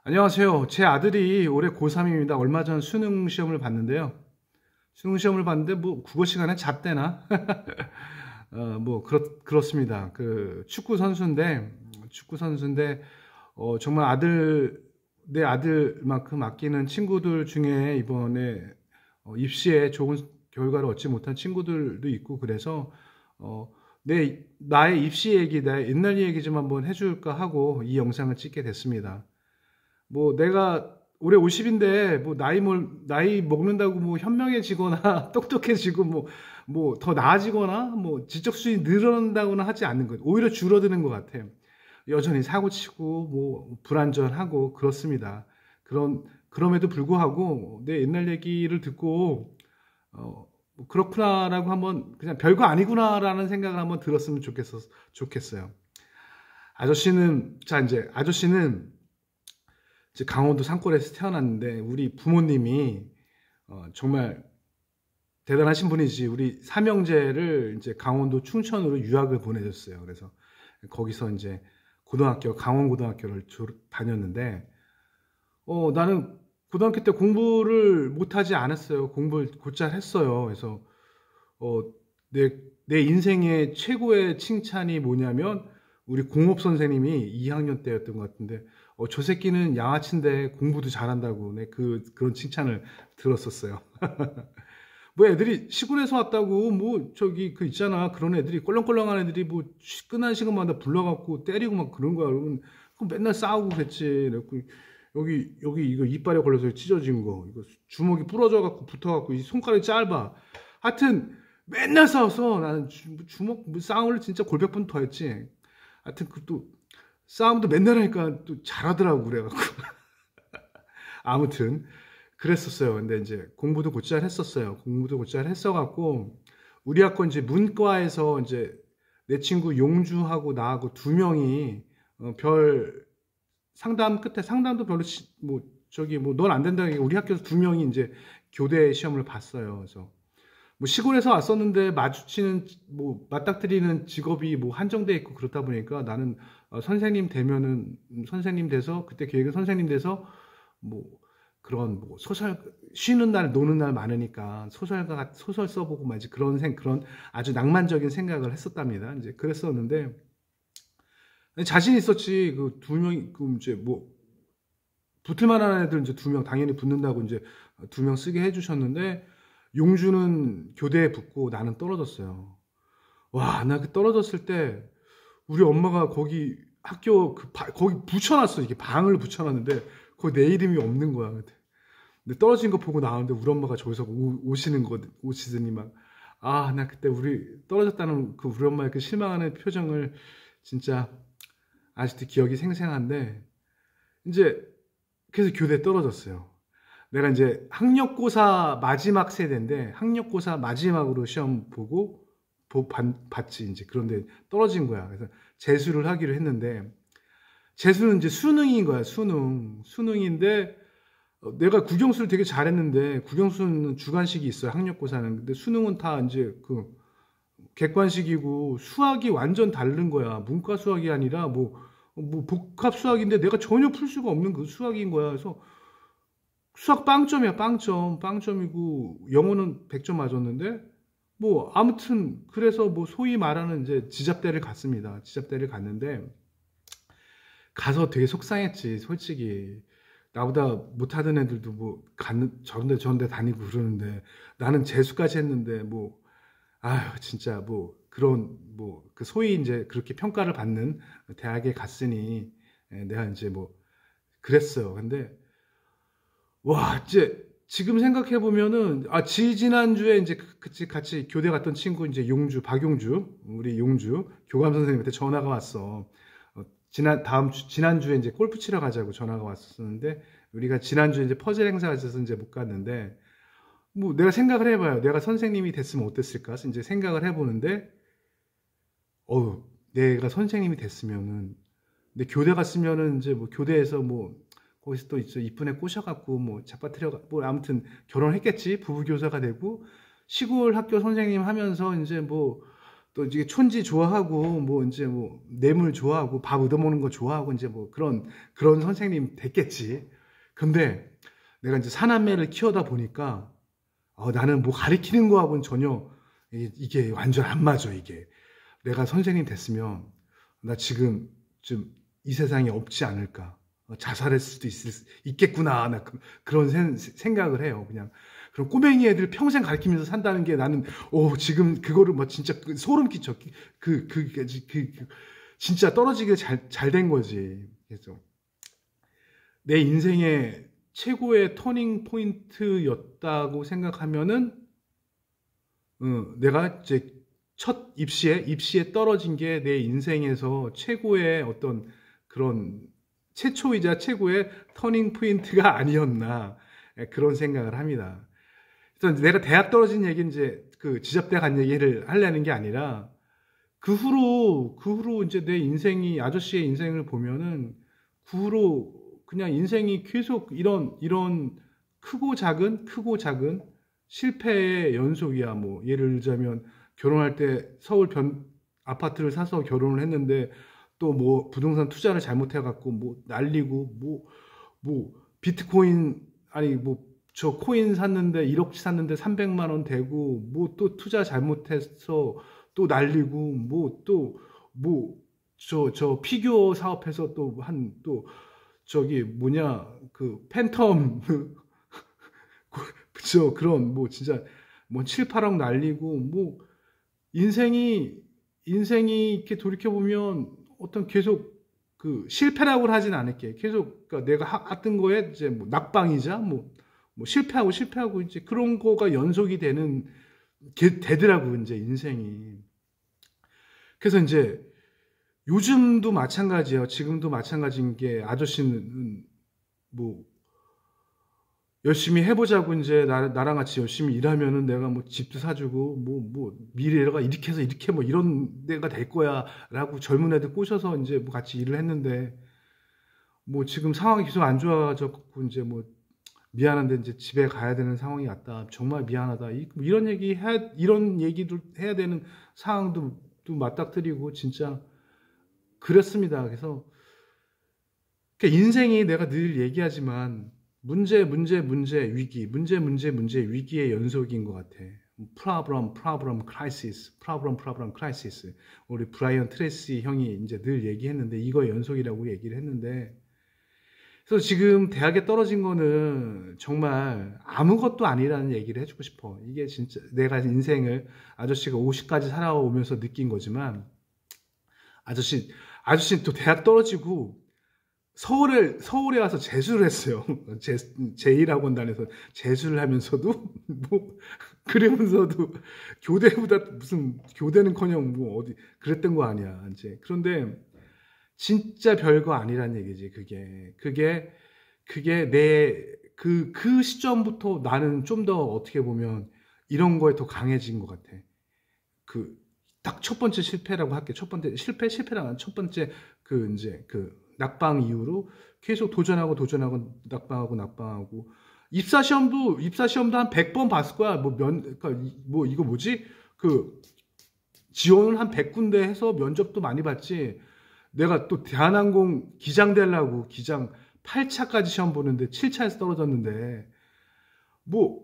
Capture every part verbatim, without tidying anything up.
안녕하세요. 제 아들이 올해 고삼입니다. 얼마 전 수능 시험을 봤는데요. 수능 시험을 봤는데 뭐 국어 시간에 잤대나? 어, 뭐 그렇 그렇습니다. 그 축구 선수인데 축구 선수인데 어, 정말 아들 내 아들만큼 아끼는 친구들 중에 이번에 어, 입시에 좋은 결과를 얻지 못한 친구들도 있고 그래서 어, 내 나의 입시 얘기, 나의 옛날 얘기 좀 한번 해줄까 하고 이 영상을 찍게 됐습니다. 뭐 내가 올해 오십인데 뭐 나이 뭘 나이 먹는다고 뭐 현명해지거나 똑똑해지고 뭐 뭐 더 나아지거나 뭐 지적 수준이 늘어난다고는 하지 않는 것. 오히려 줄어드는 것 같아요. 여전히 사고치고 뭐 불안전하고 그렇습니다. 그런 그럼에도 불구하고 내 옛날 얘기를 듣고 어, 뭐 그렇구나라고 한번 그냥 별거 아니구나라는 생각을 한번 들었으면 좋겠어 좋겠어요. 아저씨는 자 이제 아저씨는 이제 강원도 산골에서 태어났는데 우리 부모님이 어, 정말 대단하신 분이지. 우리 삼형제를 이제 강원도 춘천으로 유학을 보내줬어요. 그래서 거기서 이제 고등학교 강원고등학교를 졸- 다녔는데 어, 나는 고등학교 때 공부를 못하지 않았어요. 공부를 곧잘 했어요. 그래서 어, 내, 내 인생의 최고의 칭찬이 뭐냐면 우리 공업 선생님이 이 학년 때였던 것 같은데 어, 저 새끼는 양아치인데 공부도 잘한다고 네, 그, 그런 칭찬을 들었었어요. 뭐 애들이 시골에서 왔다고 뭐 저기 그 있잖아 그런 애들이 껄렁껄렁한 애들이 뭐 끝난 시간마다 불러갖고 때리고 막 그런 거야. 그러면 그럼 맨날 싸우고 그랬지. 그래갖고 여기 여기 이거 이빨에 걸려서 찢어진 거 이거 주먹이 부러져갖고 붙어갖고 이 손가락이 짧아. 하여튼 맨날 싸웠어. 나는 주, 주먹 뭐 싸움을 진짜 골백 번 더 했지. 하여튼 그 또 싸움도 맨날 하니까 또 잘하더라고 그래갖고 아무튼 그랬었어요. 근데 이제 공부도 곧잘 했었어요. 공부도 곧잘 했어갖고 우리 학교 이제 문과에서 이제 내 친구 용주하고 나하고 두 명이 어, 별 상담 끝에 상담도 별로 시- 뭐 저기 뭐 넌 안 된다. 우리 학교에서 두 명이 이제 교대 시험을 봤어요. 그래서 뭐 시골에서 왔었는데 마주치는 뭐 맞닥뜨리는 직업이 뭐 한정돼 있고 그렇다 보니까 나는 어, 선생님 되면은 음, 선생님 돼서 그때 계획은 선생님 돼서 뭐 그런 뭐 소설 쉬는 날 노는 날 많으니까 소설가 같- 소설 써보고 막 이제 그런 생 그런 아주 낭만적인 생각을 했었답니다. 이제 그랬었는데 자신 있었지. 그 두 명이 그 이제 뭐 붙을 만한 애들 이제 두 명 당연히 붙는다고 이제 두 명 쓰게 해주셨는데 용주는 교대에 붙고 나는 떨어졌어요. 와, 나 그 떨어졌을 때 우리 엄마가 거기 학교 그 바- 거기 붙여놨어. 이게 방을 붙여놨는데 거기 내 이름이 없는 거야. 근데 떨어진 거 보고 나오는데 우리 엄마가 저기서 오, 오시는 거 오시더니 막 아, 나 그때 우리 떨어졌다는 그 우리 엄마의 그 실망하는 표정을 진짜 아직도 기억이 생생한데 이제 그래서 교대 떨어졌어요. 내가 이제 학력고사 마지막 세대인데 학력고사 마지막으로 시험 보고 보, 봤, 봤지 이제. 그런데 떨어진 거야. 그래서 재수를 하기로 했는데 재수는 이제 수능인 거야. 수능 수능인데 어, 내가 국영수를 되게 잘했는데 국영수는 주관식이 있어요. 학력고사는. 근데 수능은 다 이제 그 객관식이고 수학이 완전 다른 거야. 문과 수학이 아니라 뭐, 뭐 복합 수학인데 내가 전혀 풀 수가 없는 그 수학인 거야. 그래서 수학 빵점이야. 빵점. 빵점이고 영어는 백 점 맞았는데 뭐 아무튼 그래서 뭐 소위 말하는 이제 지잡대를 갔습니다. 지잡대를 갔는데 가서 되게 속상했지. 솔직히 나보다 못하던 애들도 뭐 가는 저런데 저런데 다니고 그러는데 나는 재수까지 했는데 뭐 아유 진짜 뭐 그런 뭐 그 소위 이제 그렇게 평가를 받는 대학에 갔으니 예, 내가 이제 뭐 그랬어요. 근데 와 이제 지금 생각해 보면은 아 지지난주에 이제 그- 그치 같이 교대 갔던 친구 이제 용주 박용주 우리 용주 교감 선생님한테 전화가 왔어. 어, 지난 다음 주 지난주에 이제 골프 치러 가자고 전화가 왔었는데 우리가 지난주에 이제 퍼즐 행사가 있어서 이제 못 갔는데 뭐 내가 생각을 해봐요. 내가 선생님이 됐으면 어땠을까? 그래서 이제 생각을 해보는데 어우 내가 선생님이 됐으면은 근데 교대 갔으면은 이제 뭐 교대에서 뭐 거기서 또 이제 이쁜 애 꼬셔갖고 뭐 잡아뜨려 뭐 아무튼 결혼했겠지 부부 교사가 되고 시골 학교 선생님 하면서 이제 뭐 또 이제 촌지 좋아하고 뭐 이제 뭐 뇌물 좋아하고 밥 얻어먹는 거 좋아하고 이제 뭐 그런 그런 선생님 됐겠지. 근데 내가 이제 사남매를 키우다 보니까 어, 나는 뭐 가리키는 거하고는 전혀 이- 이게 완전 안 맞아. 이게 내가 선생님 됐으면 나 지금 좀 이 세상에 없지 않을까. 어, 자살할 수도 있, 있겠구나. 나 그, 런 생각을 해요. 그냥 그럼 꼬맹이 애들 평생 가르치면서 산다는 게 나는 오 지금 그거를 뭐 진짜 그 소름 끼쳐. 그, 그, 그, 그, 그, 그 진짜 떨어지게 잘, 잘 된 거지. 그래서 내 인생의 최고의 터닝 포인트였다고 생각하면은 어, 내가 이제 첫 입시에 입시에 떨어진 게 내 인생에서 최고의 어떤 그런 최초이자 최고의 터닝 포인트가 아니었나 예, 그런 생각을 합니다. 그래서 내가 대학 떨어진 얘기 이제 그 지잡대 간 얘기를 하려는 게 아니라 그 후로 그 후로 이제 내 인생이 아저씨의 인생을 보면은 그 후로 그냥 인생이 계속 이런 이런 크고 작은 크고 작은 실패의 연속이야. 뭐 예를 들자면 결혼할 때 서울 변 아파트를 사서 결혼을 했는데 또 뭐 부동산 투자를 잘못해 갖고 뭐 날리고 뭐 뭐 비트코인 아니 뭐 저 코인 샀는데 일억치 샀는데 삼백만 원 되고 뭐 또 투자 잘못해서 또 날리고 뭐 또 뭐 저 저 피규어 사업해서 또 한 또 저기 뭐냐 그 팬텀 저 그런 뭐 진짜 뭐 칠, 팔억 날리고 뭐 인생이 인생이 이렇게 돌이켜 보면 어떤 계속 그 실패라고 하진 않을게. 계속 그러니까 내가 하- 했던 거에 이제 뭐 낙방이자 뭐, 뭐 실패하고 실패하고 이제 그런 거가 연속이 되는 게 되더라고 이제 인생이. 그래서 이제 요즘도 마찬가지예요. 지금도 마찬가지인 게 아저씨는 뭐 열심히 해보자고 이제 나, 나랑 같이 열심히 일하면은 내가 뭐 집도 사주고 뭐 뭐 미래가 이렇게 해서 이렇게 뭐 이런 데가 될 거야라고 젊은 애들 꼬셔서 이제 뭐 같이 일을 했는데 뭐 지금 상황이 계속 안 좋아졌고 이제 뭐 미안한데 이제 집에 가야 되는 상황이 왔다. 정말 미안하다. 이- 뭐 이런 얘기 해 이런 얘기도 해야 되는 상황도 또 맞닥뜨리고 진짜 그랬습니다. 그래서 그러니까 인생이 내가 늘 얘기하지만 문제, 문제, 문제, 위기, 문제, 문제, 문제, 위기의 연속인 것 같아. problem, problem, crisis, problem, problem, crisis. 우리 브라이언 트레이시 형이 이제 늘 얘기했는데 이거 연속이라고 얘기를 했는데 그래서 지금 대학에 떨어진 거는 정말 아무것도 아니라는 얘기를 해주고 싶어. 이게 진짜 내가 인생을 아저씨가 오십까지 살아오면서 느낀 거지만 아저씨, 아저씨 또 대학 떨어지고 서울에, 서울에 와서 재수를 했어요. 제, 제일학원단에서 재수를 하면서도, 뭐, 그러면서도 교대보다 무슨, 교대는커녕 뭐 어디, 그랬던 거 아니야, 이제. 그런데 진짜 별거 아니란 얘기지, 그게. 그게, 그게 내, 그, 그 시점부터 나는 좀 더 어떻게 보면 이런 거에 더 강해진 것 같아. 그, 딱 첫 번째 실패라고 할게. 첫 번째, 실패, 실패라는 첫 번째, 그, 이제, 그, 낙방 이후로 계속 도전하고 도전하고 낙방하고 낙방하고 입사 시험도 입사 시험도 한 백 번 봤을 거야. 뭐 면 그러니까 이- 뭐 이거 뭐지? 그 지원을 한 백 군데 해서 면접도 많이 봤지. 내가 또 대한항공 기장 되려고 기장 팔 차까지 시험 보는데 칠 차에서 떨어졌는데 뭐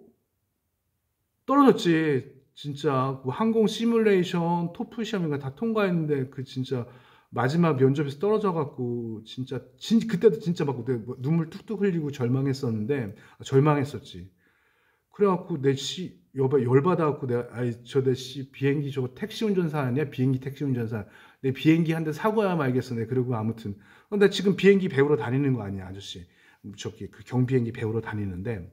떨어졌지. 진짜 그 항공 시뮬레이션 토플 시험인가 다 통과했는데 그 진짜 마지막 면접에서 떨어져 갖고 진짜 진 그때도 진짜 막 내가 뭐 눈물 뚝뚝 흘리고 절망했었는데 아, 절망했었지. 그래갖고 내씨 여봐 열받아 갖고 내가 아이 저 내 씨 비행기 저거 택시 운전사 아니야? 비행기 택시 운전사. 내 비행기 한 대 사고야 말겠어. 내 그리고 아무튼 근데 지금 비행기 배우러 다니는 거 아니야 아저씨. 저기 그 경비행기 배우러 다니는데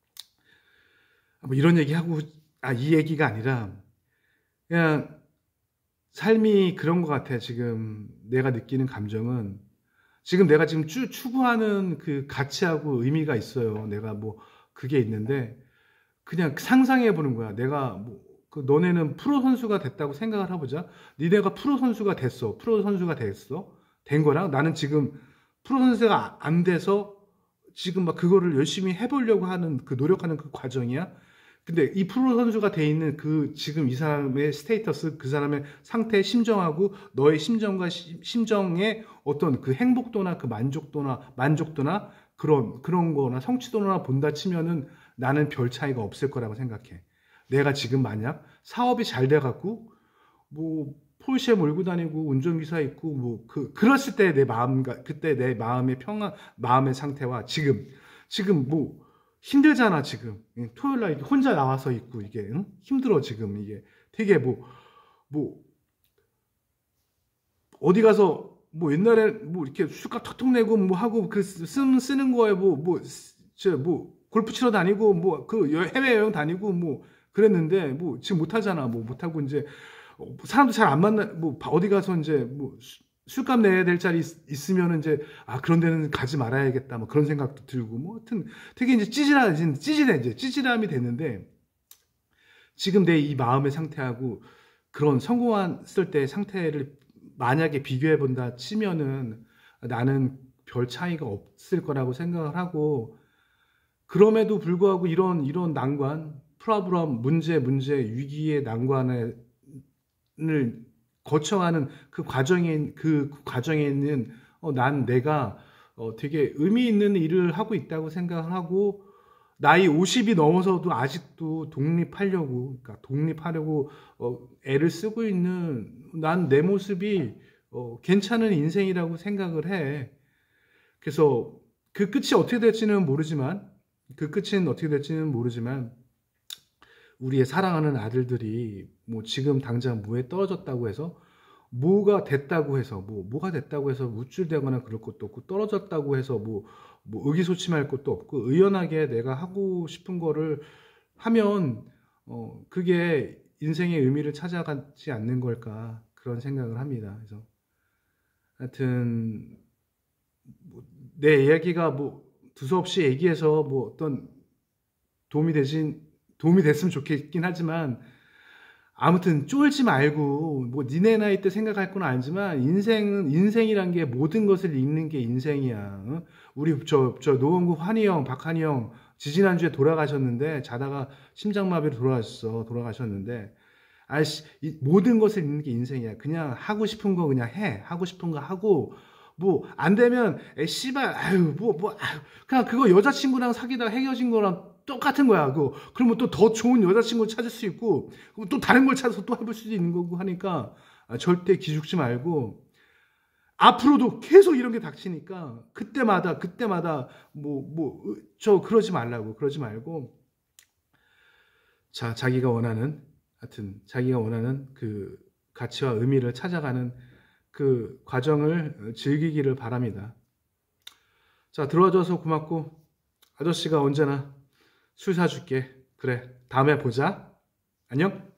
뭐 이런 얘기 하고 아 이 얘기가 아니라 그냥 삶이 그런 것 같아. 지금 내가 느끼는 감정은 지금 내가 지금 추, 추구하는 그 가치하고 의미가 있어요. 내가 뭐 그게 있는데 그냥 상상해 보는 거야. 내가 뭐 그 너네는 프로 선수가 됐다고 생각을 해보자. 니네가 프로 선수가 됐어. 프로 선수가 됐어. 된 거랑 나는 지금 프로 선수가 안 돼서 지금 막 그거를 열심히 해보려고 하는 그 노력하는 그 과정이야. 근데 이 프로 선수가 돼 있는 그 지금 이 사람의 스테이터스, 그 사람의 상태, 심정하고 너의 심정과 시, 심정의 어떤 그 행복도나 그 만족도나 만족도나 그런 그런 거나 성취도나 본다 치면은 나는 별 차이가 없을 거라고 생각해. 내가 지금 만약 사업이 잘 돼갖고 뭐 폴쉐 몰고 다니고 운전기사 있고 뭐 그 그랬을 때 내 마음과 그때 내 마음의 평안, 마음의 상태와 지금 지금 뭐 힘들잖아 지금. 토요일 날 혼자 나와서 있고 이게 응? 힘들어 지금. 이게 되게 뭐 뭐 어디 가서 뭐 옛날에 뭐 이렇게 술값 턱턱 내고 뭐 하고 그 쓰는 쓰는 거에 뭐 뭐 저 뭐 골프 치러 다니고 뭐 그 해외 여행 다니고 뭐 그랬는데 뭐 지금 못 하잖아. 뭐 못 하고 이제 사람도 잘 안 만나. 뭐 어디 가서 이제 뭐 술값 내야 될 자리 있으면 이제 아 그런 데는 가지 말아야겠다 뭐 그런 생각도 들고 뭐 하여튼 되게 이제 찌질한 찌질해 이제 찌질함이 됐는데, 지금 내 이 마음의 상태하고 그런 성공했을 때 상태를 만약에 비교해 본다 치면은 나는 별 차이가 없을 거라고 생각을 하고, 그럼에도 불구하고 이런 이런 난관, 프로블럼, 문제 문제 위기의 난관을 거쳐가는 그 과정에 그 과정에는 어, 난 내가 어, 되게 의미 있는 일을 하고 있다고 생각을 하고, 나이 오십이 넘어서도 아직도 독립하려고, 그러니까 독립하려고 어, 애를 쓰고 있는 난 내 모습이 어, 괜찮은 인생이라고 생각을 해. 그래서 그 끝이 어떻게 될지는 모르지만 그 끝은 어떻게 될지는 모르지만 우리의 사랑하는 아들들이 뭐 지금 당장 무에 떨어졌다고 해서 뭐가 됐다고 해서 뭐 뭐가 됐다고 해서 우쭐대거나 그럴 것도 없고, 떨어졌다고 해서 뭐, 뭐 의기소침할 것도 없고, 의연하게 내가 하고 싶은 거를 하면 어 그게 인생의 의미를 찾아가지 않는 걸까, 그런 생각을 합니다. 그래서 하여튼 뭐 내 이야기가 뭐 두서없이 얘기해서 뭐 어떤 도움이 되신 도움이 됐으면 좋겠긴 하지만, 아무튼 쫄지 말고 뭐 니네 나이 때 생각할 건 알지만 인생은 인생이란 게 모든 것을 읽는 게 인생이야. 어? 우리 저 저 노원구 환희 형, 박한희 형 지지난주에 돌아가셨는데, 자다가 심장마비로 돌아가셨어. 돌아가셨는데 아이씨, 모든 것을 읽는 게 인생이야. 그냥 하고 싶은 거 그냥 해. 하고 싶은 거 하고, 뭐 안 되면 에 씨발 아유 뭐 뭐 아유, 그냥 그거 여자친구랑 사귀다가 헤어진 거랑 똑같은 거야. 그거 그러면 또 더 좋은 여자친구를 찾을 수 있고, 또 다른 걸 찾아서 또 해볼 수도 있는 거고 하니까 아, 절대 기죽지 말고, 앞으로도 계속 이런 게 닥치니까 그때마다 그때마다 뭐 뭐 저 그러지 말라고 그러지 말고, 자 자기가 원하는, 하여튼 자기가 원하는 그 가치와 의미를 찾아가는 그 과정을 즐기기를 바랍니다. 자, 들어와줘서 고맙고, 아저씨가 언제나 술 사줄게. 그래, 다음에 보자. 안녕.